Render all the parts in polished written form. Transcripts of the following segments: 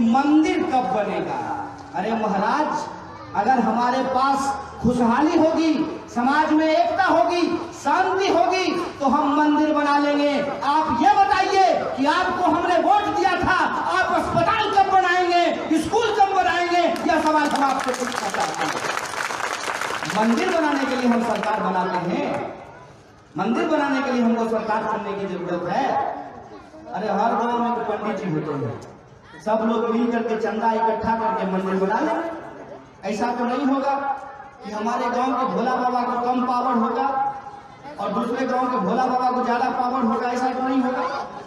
मंदिर कब बनेगा। अरे महाराज, अगर हमारे पास खुशहाली होगी, समाज में एकता होगी, शांति होगी, तो हम मंदिर बना लेंगे। आप ये बताइए कि आपको हमने वोट दिया था, आप अस्पताल कब बनाएंगे, स्कूल कब बनाएंगे, यह सवाल हम आपसे पूछना चाहते हैं। मंदिर बनाने के लिए हम सरकार बनाते हैं, मंदिर बनाने के लिए हमको सरकार चुनने की जरूरत है। अरे हर गांव में तो पंडित जी होते हैं, सब लोग मिल करके चंदा इकट्ठा करके मंदिर बना लें। ऐसा तो नहीं होगा कि हमारे गांव के भोला बाबा को कम पावर होगा और दूसरे गांव के भोला बाबा को ज्यादा पावर होगा, ऐसा तो नहीं होगा।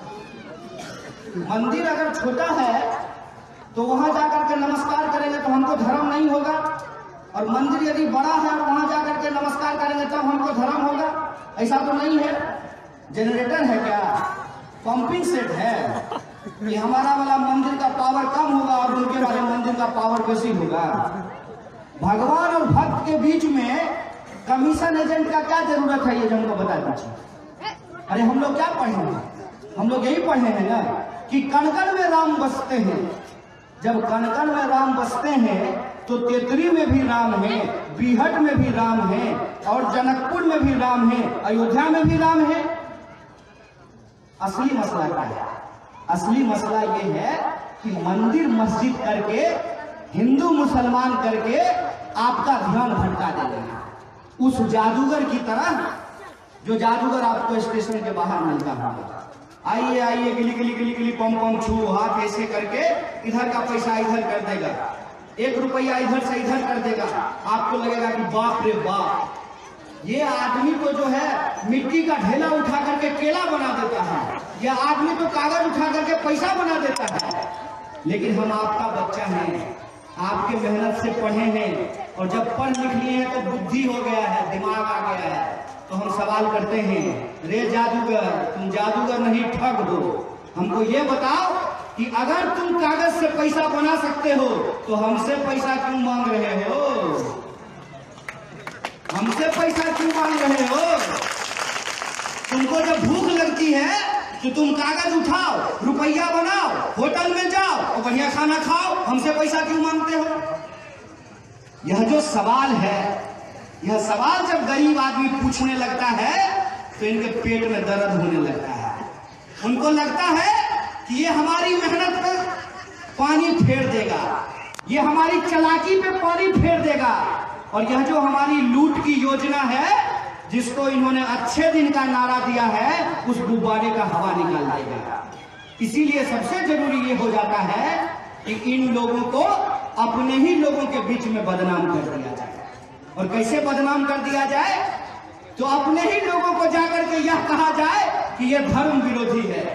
मंदिर अगर छोटा है तो वहां जाकर के नमस्कार करेंगे तो हमको धर्म नहीं होगा, और मंदिर यदि बड़ा है और वहां जाकर के नमस्कार करेंगे तब हमको धर्म होगा, ऐसा तो नहीं है। जनरेटर है क्या, पंपिंग सेट है कि हमारा वाला मंदिर का पावर कम होगा और उनके वाले मंदिर का पावर बेसी होगा। भगवान और भक्त के बीच में कमीशन एजेंट का क्या जरूरत है, ये जो हमको बता दीजिए। अरे हम लोग क्या पढ़े हैं, हम लोग यही पढ़े हैं ना कि कण कण में राम बसते हैं। जब कण कण में राम बसते हैं तो तेतरी में भी राम है, बीहट में भी राम है, और जनकपुर में भी राम है, अयोध्या में भी राम है। असली मसला क्या है, असली मसला ये है कि मंदिर मस्जिद करके, हिंदू मुसलमान करके आपका ध्यान भटका देंगे उस जादूगर की तरह, जो जादूगर आपको स्टेशन के बाहर मिलता है। आइए आइए, गिली गिली गिली गिली, पम पम छू, हाथ ऐसे करके इधर का पैसा इधर कर देगा, 1 रुपया इधर से इधर कर देगा। आपको लगेगा कि बाप रे बाप, ये आदमी तो जो है मिट्टी का ढेला उठा करके केला बना देता है, यह आदमी तो कागज उठा करके पैसा बना देता है। लेकिन हम आपका बच्चा हैं, आपके मेहनत से पढ़े हैं, और जब पढ़ लिख लिए हैं तो बुद्धि हो गया है, दिमाग आ गया है, तो हम सवाल करते हैं, रे जादूगर, तुम जादूगर नहीं ठग हो, हमको ये बताओ कि अगर तुम कागज से पैसा बना सकते हो तो हमसे पैसा क्यों मांग रहे हो, हमसे पैसा क्यों मांग रहे हो। तुमको जब भूख लगती है तो तुम कागज उठाओ, रुपया बनाओ, होटल में जाओ और बढ़िया खाना खाओ, हमसे पैसा क्यों मांगते हो। यह जो सवाल है, यह सवाल जब गरीब आदमी पूछने लगता है तो इनके पेट में दर्द होने लगता है। उनको लगता है कि ये हमारी मेहनत पे पानी फेर देगा, ये हमारी चालाकी पे पानी फेर देगा, और यह जो हमारी लूट की योजना है, जिसको इन्होंने अच्छे दिन का नारा दिया है, उस गुब्बारे का हवा निकाल देगा। इसीलिए सबसे जरूरी ये हो जाता है कि इन लोगों को अपने ही लोगों के बीच में बदनाम कर दिया जाए। और कैसे बदनाम कर दिया जाए, तो अपने ही लोगों को जाकर के यह कहा जाए कि यह धर्म विरोधी है।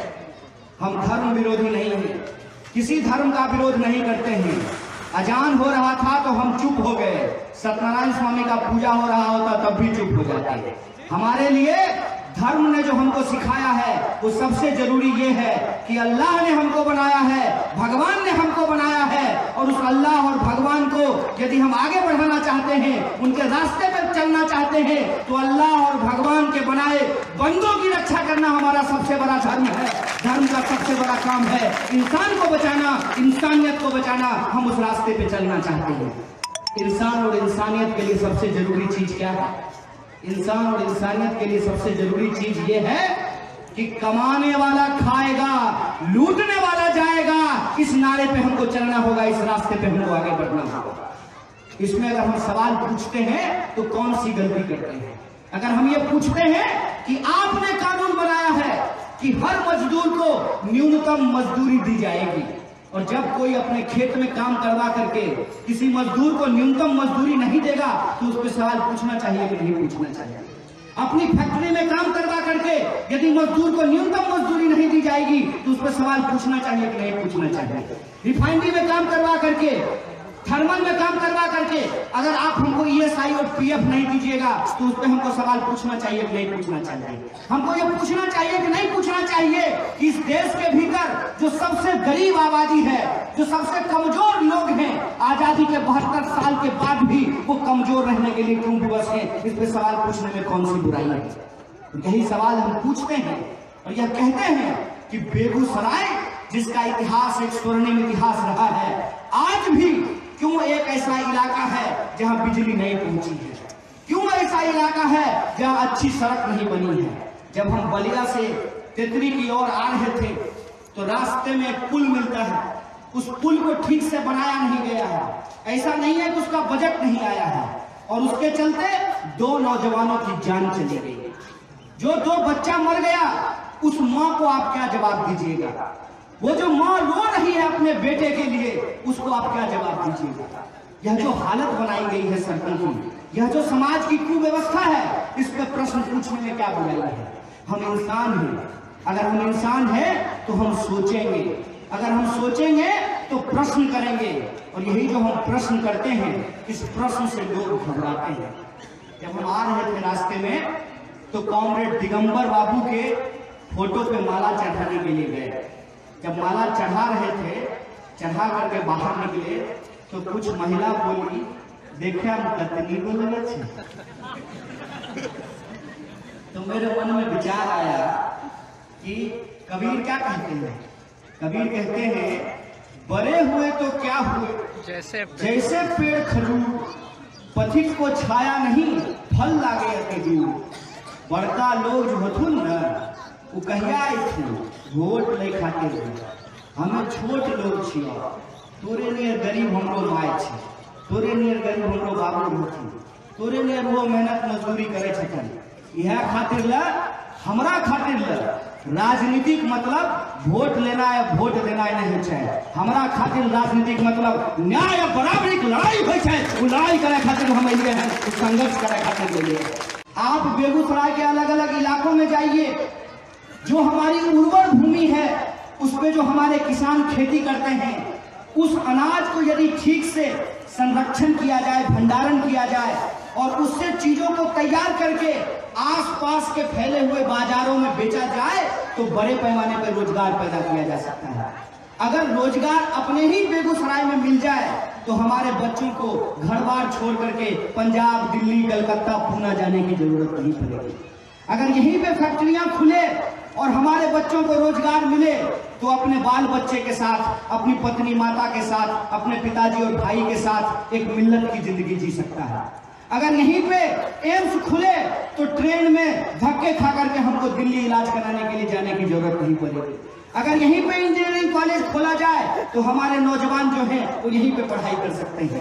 हम धर्म विरोधी नहीं हैं, किसी धर्म का विरोध नहीं करते हैं। अजान हो रहा था तो हम चुप हो गए, सत्यनारायण स्वामी का पूजा हो रहा होता तब भी चुप हो जाते। हमारे लिए धर्म ने जो हमको सिखाया है वो सबसे जरूरी ये है कि अल्लाह ने हमको बनाया है, भगवान ने हमको बनाया है, और उस अल्लाह और भगवान को यदि हम आगे बढ़ाना चाहते हैं, उनके रास्ते पर चलना चाहते हैं, तो अल्लाह और भगवान के बनाए बंदों की रक्षा करना हमारा सबसे बड़ा धर्म है। धर्म का सबसे बड़ा काम है इंसान को बचाना, इंसानियत को बचाना। हम उस रास्ते पे चलना चाहते हैं। इंसान और इंसानियत के लिए सबसे जरूरी चीज क्या है, इंसान और इंसानियत के लिए सबसे जरूरी चीज ये है कि कमाने वाला खाएगा, लूटने वाला जाएगा। इस नारे पे हमको चलना होगा, इस रास्ते पे हमको आगे बढ़ना होगा। इसमें अगर हम सवाल पूछते हैं तो कौन सी गलती करते हैं। अगर हम ये पूछते हैं कि आपने कानून बनाया है कि हर मजदूर को न्यूनतम मजदूरी दी जाएगी, और जब कोई अपने खेत में काम करवा करके किसी मजदूर को न्यूनतम मजदूरी नहीं देगा तो उस पर सवाल पूछना चाहिए कि नहीं पूछना चाहिए। अपनी फैक्ट्री में काम करवा करके यदि मजदूर को न्यूनतम मजदूरी नहीं दी जाएगी तो उस पर सवाल पूछना चाहिए कि नहीं पूछना चाहिए। रिफाइनरी में काम करवा करके, थर्मल में काम करवा करके अगर आप हमको ESI और PF नहीं दीजिएगा तो उस पर हमको सवाल पूछना चाहिए कि नहीं पूछना चाहिए। हमको ये पूछना चाहिए कि नहीं पूछना चाहिए कि इस देश के भीतर जो सबसे गरीब आबादी है, जो सबसे कमजोर लोग हैं, आजादी के 72 साल के बाद भी वो कमजोर रहने के लिए क्यों विवश है। इस पर सवाल पूछने में कौन सी बुराई है। यही सवाल हम पूछते हैं और यह कहते हैं कि बेगूसराय जिसका इतिहास एक स्वर्णिम इतिहास रहा है। आज भी क्यों एक ऐसा इलाका है जहां बिजली नहीं पहुंची है, क्यों ऐसा इलाका है जहां अच्छी सड़क नहीं बनी है। जब हम बलिया से तेतरी की ओर आ रहे थे तो रास्ते में एक पुल मिलता है, उस पुल को ठीक से बनाया नहीं गया है। ऐसा नहीं है कि उसका बजट नहीं आया है, और उसके चलते 2 नौजवानों की जान चली गई। जो 2 बच्चा मर गया, उस माँ को आप क्या जवाब दीजिएगा? वो जो माँ रो रही है अपने बेटे के लिए, उसको आप क्या जवाब दीजिएगा? यह जो हालत बनाई गई है सड़कों की, यह जो समाज की कुव्यवस्था है, इस पर प्रश्न पूछने में क्या बुराई है? हम इंसान हैं। अगर हम इंसान हैं तो हम सोचेंगे, अगर हम सोचेंगे तो प्रश्न करेंगे, और यही जो हम प्रश्न करते हैं, इस प्रश्न से लोग घबराते हैं। जब हम आ रहे थे रास्ते में तो कॉमरेड दिगंबर बाबू के फोटो पे माला चढ़ाने के लिए गए। जब माला चढ़ा रहे थे, चढ़ा करके बाहर निकले तो कुछ महिला बोली, देखा हम कतनी बोले छे। तो मेरे मन में विचार आया कि कबीर क्या कहते हैं? कबीर कहते हैं, बड़े हुए तो क्या हुए, जैसे पेड़ खजूर, पथिक को छाया नहीं, फल लागे अति दूर। बड़का लोग जो हथुन न, वो कहिया आई थी, वोट ले खातिर हमें छोट लोग छिया। तोरे नियर गरीब हमरो माय छे, तोरे नियर गरीब हमरो बाबू रहथिन, तोरे नियर वो मेहनत मजदूरी करे छथिन। यह खातिर ला, हमरा खातिर ला राजनीतिक मतलब वोट लेना है, वोट देना नहीं है। हमारा खातिर राजनीतिक मतलब न्याय और बराबरी की लड़ाई होई है। वो लड़ाई करे खातिर हम लिए हैं, संघर्ष करे खातिर लिए। आप बेगूसराय के अलग अलग इलाकों में जाइए, जो हमारी उर्वर भूमि है, उस पे जो हमारे किसान खेती करते हैं, उस अनाज को यदि ठीक से संरक्षण किया जाए, भंडारण किया जाए, और उससे चीजों को तैयार करके आसपास के फैले हुए बाजारों में बेचा जाए, तो बड़े पैमाने पर रोजगार पैदा किया जा सकता है। अगर रोजगार अपने ही बेगूसराय में मिल जाए तो हमारे बच्चों को घर बार छोड़ करके पंजाब, दिल्ली, कलकत्ता, पूना जाने की जरूरत नहीं पड़ेगी। अगर यहीं पे फैक्ट्रियां खुले और हमारे बच्चों को रोजगार मिले, तो अपने बाल बच्चे के साथ, अपनी पत्नी माता के साथ, अपने पिताजी और भाई के साथ एक मिल्लत की जिंदगी जी सकता है। अगर यहीं पे एम्स खुले तो ट्रेन में धक्के खा करके हमको दिल्ली इलाज कराने के लिए जाने की जरूरत नहीं पड़ेगी। अगर यहीं पे इंजीनियरिंग कॉलेज खोला जाए तो हमारे नौजवान जो हैं वो यहीं पे पढ़ाई कर सकते हैं,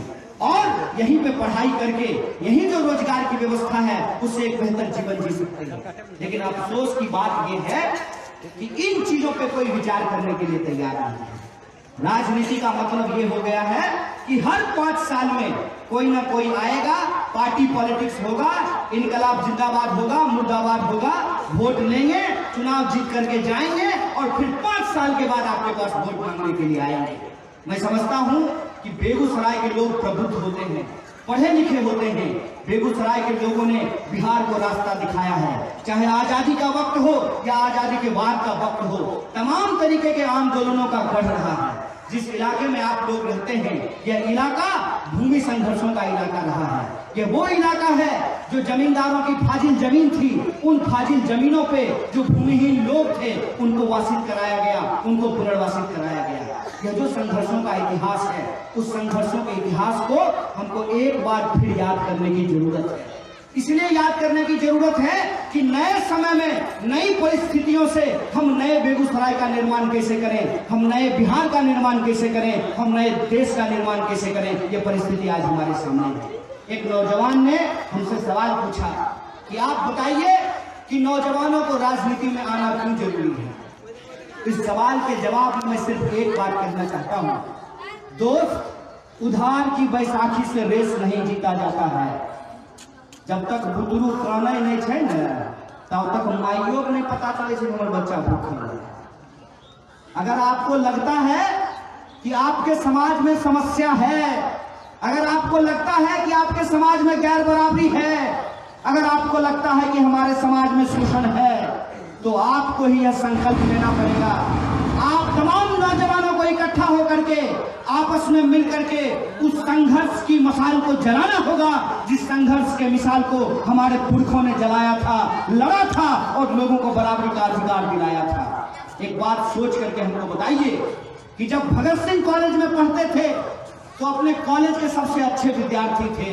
और यहीं पे पढ़ाई करके यहीं जो रोजगार की व्यवस्था है उससे एक बेहतर जीवन जी सकते हैं। लेकिन अफसोस की बात यह है कि इन चीजों पे कोई विचार करने के लिए तैयार नहीं है। राजनीति का मतलब ये हो गया है कि हर 5 साल में कोई ना कोई आएगा, पार्टी पॉलिटिक्स होगा, इनकलाब जिंदाबाद होगा, मुर्दाबाद होगा, वोट लेंगे, चुनाव जीत करके जाएंगे, और फिर 5 साल के बाद आपके पास वोट मांगने के लिए आएंगे। मैं समझता हूं कि बेगूसराय के लोग प्रबुद्ध होते हैं, पढ़े लिखे होते हैं। बेगूसराय के लोगों ने बिहार को रास्ता दिखाया है, चाहे आजादी का वक्त हो या आजादी के बाद का वक्त हो, तमाम तरीके के आंदोलनों का गढ़ रहा है। जिस इलाके में आप लोग रहते हैं, यह इलाका भूमि संघर्षों का इलाका रहा है। यह वो इलाका है जो जमींदारों की फाजिल जमीन थी, उन फाजिल जमीनों पे जो भूमिहीन लोग थे उनको वासित कराया गया, उनको पुनर्वासित कराया गया। यह जो संघर्षों का इतिहास है, उस संघर्षों के इतिहास को हमको एक बार फिर याद करने की जरूरत है। इसलिए याद करने की जरूरत है कि नए समय में नई परिस्थितियों से हम नए बेगूसराय का निर्माण कैसे करें, हम नए बिहार का निर्माण कैसे करें, हम नए देश का निर्माण कैसे करें। ये परिस्थिति आज हमारे सामने है। एक नौजवान ने हमसे सवाल पूछा कि आप बताइए कि नौजवानों को राजनीति में आना क्यों जरूरी है। इस सवाल के जवाब में मैं सिर्फ एक बात कहना चाहता हूँ, दोस्त, उधार की बैसाखी से रेस नहीं जीता जाता है। जब तक बुतरू काने नहीं छे न, तब तक माइयों को नहीं पता चले कि हमारे बच्चा भूखल है। अगर आपको लगता है कि आपके समाज में समस्या है, अगर आपको लगता है कि आपके समाज में गैर बराबरी है, अगर आपको लगता है कि हमारे समाज में शोषण है, तो आपको ही यह संकल्प लेना पड़ेगा। आप तमाम नौजवानों को इकट्ठा होकर के आपस में मिलकर के उस संघर्ष की मिसाल को जलाना होगा, जिस संघर्ष के मिसाल को हमारे पुरखों ने जलाया था, लड़ा था और लोगों को बराबरी का अधिकार दिलाया था। एक बात सोच करके हमको बताइए कि जब भगत सिंह कॉलेज में पढ़ते थे तो अपने कॉलेज के सबसे अच्छे विद्यार्थी थे।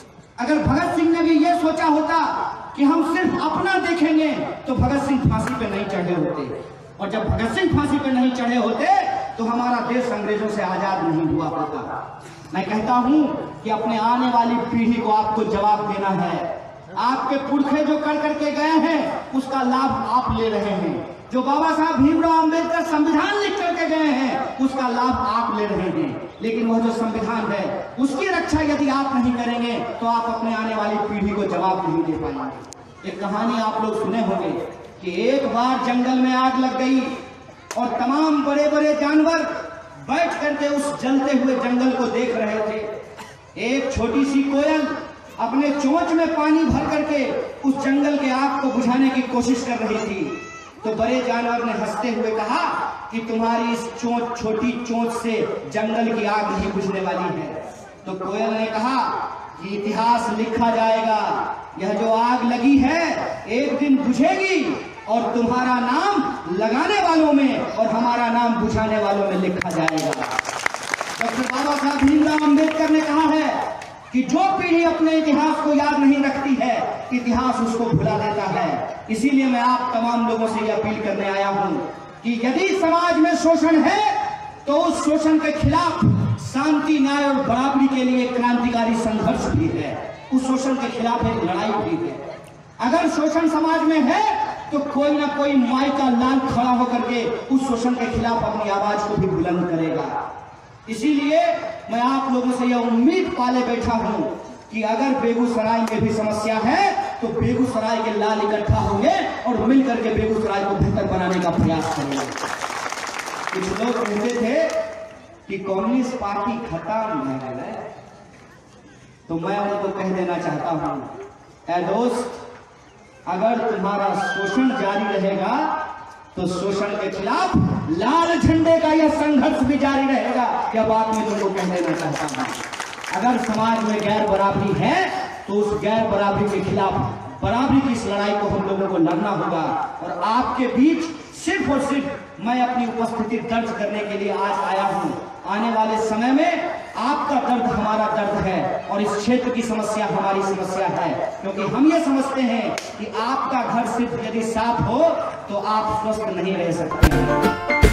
अगर भगत सिंह ने भी ये सोचा होता कि हम सिर्फ अपना देखेंगे तो भगत सिंह फांसी पे नहीं चढ़े होते, और जब भगत सिंह फांसी पे नहीं चढ़े होते तो हमारा देश अंग्रेजों से आजाद नहीं हुआ होता। मैं कहता हूं कि अपने आने वाली पीढ़ी को आपको जवाब देना है। आपके पुरखे जो कर करके गए हैं उसका लाभ आप ले रहे हैं। जो बाबा साहब भीमराव अंबेडकर संविधान लिख करके गए हैं उसका लाभ आप ले रहे हैं, लेकिन वह जो संविधान है उसकी रक्षा यदि आप नहीं करेंगे तो आप अपने आने वाली पीढ़ी को जवाब नहीं दे पाएंगे। एक कहानी आप लोग सुने होंगे कि एक बार जंगल में आग लग गई और तमाम बड़े बड़े जानवर बैठ करके उस जलते हुए जंगल को देख रहे थे। एक छोटी सी कोयल अपने चोंच में पानी भर करके उस जंगल के आग को बुझाने की कोशिश कर रही थी। तो बड़े जानवर ने हंसते हुए कहा कि तुम्हारी इस छोटी चोंच से जंगल की आग नहीं बुझने वाली है। तो कोयल ने कहा कि इतिहास लिखा जाएगा, यह जो आग लगी है एक दिन बुझेगी और तुम्हारा नाम लगाने वालों में और हमारा नाम बुझाने वालों में लिखा जाएगा। डॉक्टर बाबा साहब भीमराव अंबेडकर ने कहा है कि जो पीढ़ी अपने इतिहास को याद नहीं रखती है इतिहास उसको भुला देता है। इसीलिए मैं आप तमाम लोगों से यह अपील करने आया हूं कि यदि समाज में शोषण है तो उस शोषण के खिलाफ शांति, न्याय और बराबरी के लिए क्रांतिकारी संघर्ष भी है। उस शोषण के खिलाफ एक लड़ाई भी है। अगर शोषण समाज में है तो कोई ना कोई माई का लाल खड़ा होकर के उस शोषण के खिलाफ अपनी आवाज को भी बुलंद करेगा। इसीलिए मैं आप लोगों से यह उम्मीद पाले बैठा हूं कि अगर बेगूसराय में भी समस्या है तो बेगूसराय के लाल इकट्ठा होंगे और मिलकर के बेगूसराय को बेहतर बनाने का प्रयास करेंगे। कुछ लोग कहते थे कि कम्युनिस्ट पार्टी खत्म है, तो मैं उनको कह देना चाहता हूं, ऐ दोस्त, अगर तुम्हारा शोषण जारी रहेगा तो शोषण के खिलाफ लाल झंडे का यह संघर्ष भी जारी रहेगा। यह बात मैं तुमको कह देना चाहता हूं। अगर समाज में गैर बराबरी है तो उस गैर बराबरी के खिलाफ बराबरी की इस लड़ाई को हम लोगों को लड़ना होगा। और आपके बीच सिर्फ और सिर्फ मैं अपनी उपस्थिति दर्ज करने के लिए आज आया हूं। आने वाले समय में आपका दर्द हमारा दर्द है और इस क्षेत्र की समस्या हमारी समस्या है, क्योंकि हम ये समझते हैं कि आपका घर सिर्फ यदि साफ हो तो आप स्वस्थ नहीं रह सकते हैं।